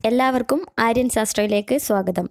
എല്ലാവർക്കും ആര്യൻ ശാസ്ത്രയിലേക്ക് സ്വാഗതം.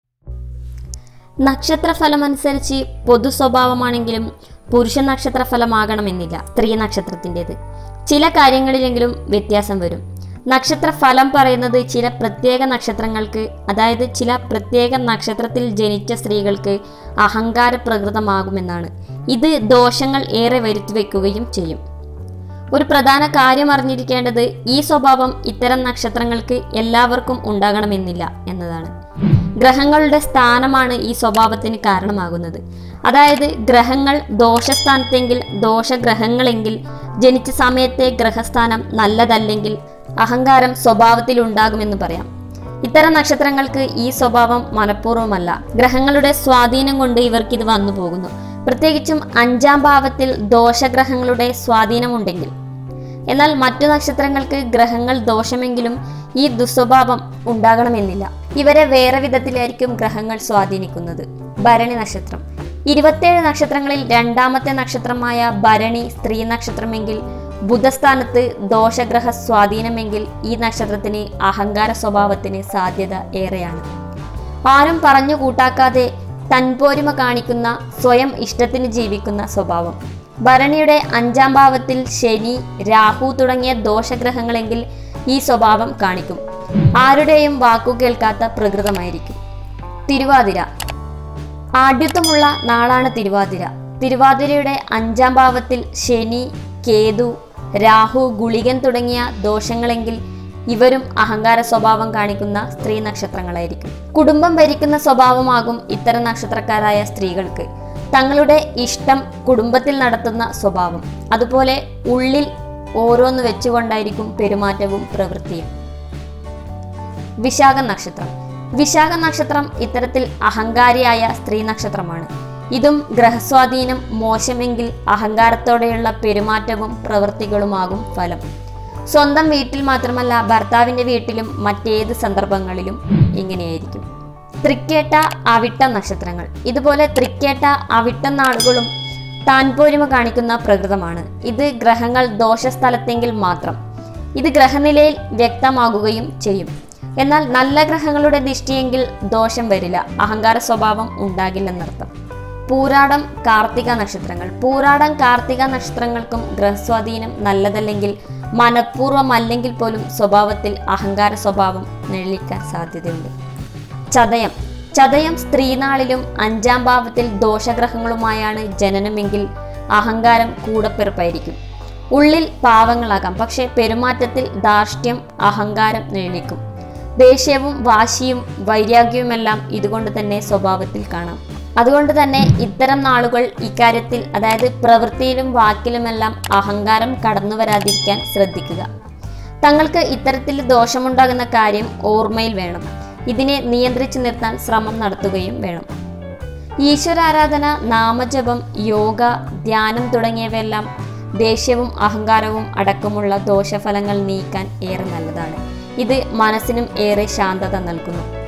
നക്ഷത്രഫലമനുസരിച്ച് പൊതു സ്വഭാവമാണെങ്കിലും പുരുഷ നക്ഷത്രഫലമാകണമെന്നില്ല സ്ത്രീ നക്ഷത്രത്തിൻ്റെത്. ചില കാര്യങ്ങളിലെങ്കിലും വ്യത്യാസം വരും. നക്ഷത്രഫലം പറയുന്നത് ചില പ്രത്യേക നക്ഷത്രങ്ങൾക്ക്, അതായത് ചില പ്രത്യേക നക്ഷത്രത്തിൽ ജനിച്ച സ്ത്രീകൾക്ക് അഹങ്കാര പ്രകൃതമാകുമെന്നാണ്. ഇത് ദോഷങ്ങൾ ഏറെ വരുത്തിവെക്കുകയും ചെയ്യും. ഒരു പ്രധാന കാര്യം അറിഞ്ഞിരിക്കേണ്ടത് ഈ സ്വഭാവം ഇത്തരം നക്ഷത്രങ്ങൾക്ക് എല്ലാവർക്കും ഉണ്ടാകണമെന്നില്ല എന്നതാണ്. ഗ്രഹങ്ങളുടെ സ്ഥാനമാണ് ഈ സ്വഭാവത്തിന് കാരണമാകുന്നത്. അതായത് ഗ്രഹങ്ങൾ ദോഷസ്ഥാനത്തെങ്കിൽ, ദോഷഗ്രഹങ്ങളെങ്കിൽ, ജനിച്ച സമയത്തെ ഗ്രഹസ്ഥാനം നല്ലതല്ലെങ്കിൽ അഹങ്കാരം സ്വഭാവത്തിൽ ഉണ്ടാകുമെന്ന് പറയാം. ഇത്തരം നക്ഷത്രങ്ങൾക്ക് ഈ സ്വഭാവം മനഃപൂർവ്വമല്ല, ഗ്രഹങ്ങളുടെ സ്വാധീനം കൊണ്ട് ഇവർക്കിത് വന്നു പോകുന്നു. പ്രത്യേകിച്ചും 5ാം ഭാവത്തിൽ ദോഷഗ്രഹങ്ങളുടെ സ്വാധീനമുണ്ടെങ്കിൽ. എന്നാൽ മറ്റു നക്ഷത്രങ്ങൾക്ക് ഗ്രഹങ്ങൾ ദോഷമെങ്കിലും ഈ ദുസ്വഭാവം ഉണ്ടാകണമെന്നില്ല. ഇവരെ വേറെ വിധത്തിലായിരിക്കും ഗ്രഹങ്ങൾ സ്വാധീനിക്കുന്നത്. ഭരണി നക്ഷത്രം 27 നക്ഷത്രങ്ങളിൽ 2ാമത്തെ നക്ഷത്രമായ ഭരണി സ്ത്രീ നക്ഷത്രമെങ്കിൽ, ബുധസ്ഥാനത്ത് ദോഷഗ്രഹ സ്വാധീനമെങ്കിൽ ഈ നക്ഷത്രത്തിന് അഹങ്കാര സ്വഭാവത്തിന് സാധ്യത ഏറെയാണ്. ആരും പറഞ്ഞു കൂട്ടാക്കാതെ തൻപോരിമ കാണിക്കുന്ന, സ്വയം ഇഷ്ടത്തിന് ജീവിക്കുന്ന സ്വഭാവം. ഭരണിയുടെ 5ാം ഭാവത്തിൽ ശനി, രാഹു തുടങ്ങിയ ദോഷഗ്രഹങ്ങളെങ്കിൽ ഈ സ്വഭാവം കാണിക്കും. ആരുടെയും വാക്കു കേൾക്കാത്ത പ്രകൃതമായിരിക്കും. തിരുവാതിര ആഢ്യത്വമുള്ള നാളാണ് തിരുവാതിര. തിരുവാതിരയുടെ 5ാം ഭാവത്തിൽ ശനി, കേതു, രാഹു, ഗുളികൻ തുടങ്ങിയ ദോഷങ്ങളെങ്കിൽ ഇവരും അഹങ്കാര സ്വഭാവം കാണിക്കുന്ന സ്ത്രീ നക്ഷത്രങ്ങളായിരിക്കും. കുടുംബം ഭരിക്കുന്ന സ്വഭാവമാകും ഇത്തരം നക്ഷത്രക്കാരായ സ്ത്രീകൾക്ക്. തങ്ങളുടെ ഇഷ്ടം കുടുംബത്തിൽ നടത്തുന്ന സ്വഭാവം. അതുപോലെ ഉള്ളിൽ ഓരോന്ന് വെച്ചുകൊണ്ടായിരിക്കും പെരുമാറ്റവും പ്രവൃത്തിയും. വിശാഖ നക്ഷത്രം. വിശാഖ നക്ഷത്രം ഇത്തരത്തിൽ അഹങ്കാരിയായ സ്ത്രീ നക്ഷത്രമാണ്. ഇതും ഗ്രഹസ്വാധീനം മോശമെങ്കിൽ അഹങ്കാരത്തോടെയുള്ള പെരുമാറ്റവും പ്രവൃത്തികളുമാകും ഫലം. സ്വന്തം വീട്ടിൽ മാത്രമല്ല, ഭർത്താവിൻ്റെ വീട്ടിലും മറ്റേത് സന്ദർഭങ്ങളിലും ഇങ്ങനെയായിരിക്കും. തൃക്കേട്ട, അവിട്ടം നക്ഷത്രങ്ങൾ. ഇതുപോലെ തൃക്കേട്ട, അവിട്ടം നാളുകളും താൻപോരിമ കാണിക്കുന്ന പ്രകൃതമാണ്. ഇത് ഗ്രഹങ്ങൾ ദോഷസ്ഥലത്തെങ്കിൽ മാത്രം. ഇത് ഗ്രഹനിലയിൽ വ്യക്തമാകുകയും ചെയ്യും. എന്നാൽ നല്ല ഗ്രഹങ്ങളുടെ ദൃഷ്ടിയെങ്കിൽ ദോഷം വരില്ല, അഹങ്കാര സ്വഭാവം ഉണ്ടാകില്ലെന്നർത്ഥം. പൂരാടം, കാർത്തിക നക്ഷത്രങ്ങൾ. പൂരാടം, കാർത്തിക നക്ഷത്രങ്ങൾക്കും ഗ്രഹസ്വാധീനം നല്ലതല്ലെങ്കിൽ, മനഃപൂർവ്വമല്ലെങ്കിൽ പോലും സ്വഭാവത്തിൽ അഹങ്കാര സ്വഭാവം നിഴലിക്കാൻ സാധ്യതയുണ്ട്. ചതയം. ചതയം സ്ത്രീനാളിലും 5ാം ഭാവത്തിൽ ദോഷഗ്രഹങ്ങളുമായാണ് ജനനമെങ്കിൽ അഹങ്കാരം കൂടപ്പിറപ്പായിരിക്കും. ഉള്ളിൽ പാവങ്ങളാകാം, പക്ഷെ പെരുമാറ്റത്തിൽ ധാർഷ്ട്യം, അഹങ്കാരം നിഴലിക്കും. ദേഷ്യവും വാശിയും വൈരാഗ്യവുമെല്ലാം ഇതുകൊണ്ട് തന്നെ സ്വഭാവത്തിൽ കാണാം. അതുകൊണ്ട് തന്നെ ഇത്തരം നാളുകൾ ഇക്കാര്യത്തിൽ, അതായത് പ്രവൃത്തിയിലും വാക്കിലുമെല്ലാം അഹങ്കാരം കടന്നു വരാതിരിക്കാൻ ശ്രദ്ധിക്കുക. തങ്ങൾക്ക് ഇത്തരത്തിൽ ദോഷമുണ്ടാകുന്ന കാര്യം ഓർമ്മയിൽ വേണം. ഇതിനെ നിയന്ത്രിച്ചു നിർത്താൻ ശ്രമം നടത്തുകയും വേണം. ഈശ്വരാരാധന, നാമജപം, യോഗ, ധ്യാനം തുടങ്ങിയവയെല്ലാം ദേഷ്യവും അഹങ്കാരവും അടക്കമുള്ള ദോഷഫലങ്ങൾ നീക്കാൻ ഏറെ നല്ലതാണ്. ഇത് മനസ്സിനും ഏറെ ശാന്തത നൽകുന്നു.